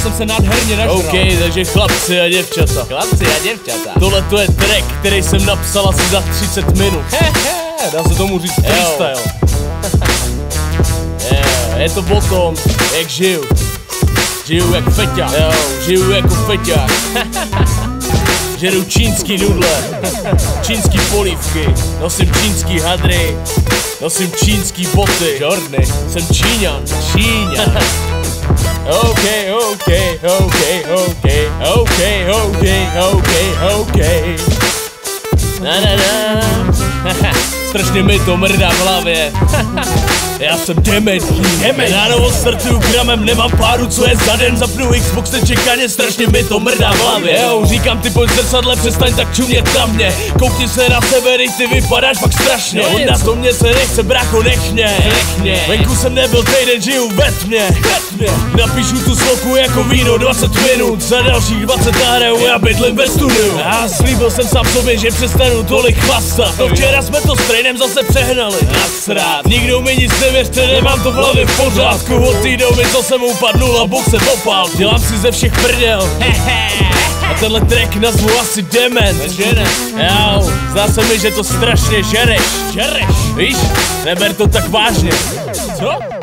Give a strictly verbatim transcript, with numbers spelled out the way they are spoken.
jsem se nádherně nažral. OK, takže chlapci a děvčata. Chlapci a děvčata. Tohle to je track, který jsem napsal asi za třicet minut. Hehe, dá se tomu říct freestyle. Je, je to o tom, jak žiju. Žiju jak feťák. Jo, žiju jako feťák. Žeru čínský nudle, čínský polívky, nosím čínský hadry, nosím čínský boty. Jordy. Jsem Číňan. Číňan. OK, OK, OK, OK, OK, OK, OK, OK. Na na na. Strašně mi to mrdá v hlavě. Já jsem dementní, dementní. Já novo startuju gramem, nemám páru, co je za den. Zapnu Xbox nečekaně, strašně mi to mrdá v hlavě. Jo, říkám ty pojď zrcadle, přestaň tak čumět na mě. Koukni se na sebe, dej, ty vypadáš fakt strašně. No, na to mě se nechce, brácho, nech mě, nech mě. Venku jsem nebyl týden, žiju ve tmě, ve tmě. Napíšu tu sloku jako víno dvacet minut. Za dalších dvacet nahraju, já bydlím ve studiu. Já slíbil jsem sám sobě, že přestanu tolik chlastat. No včera jsme to s Trainem zase přehnali. Nasrát, nikdo mi nic nevěřte, nemám to v hlavě v pořádku. Od té doby, co jsem upadnul a Bůh se popal. Dělám si ze všech prdel. A tenhle track nazvu asi Dement. Jo, zdá se mi, že to strašně žereš. Žereš, víš? Neber to tak vážně. Co?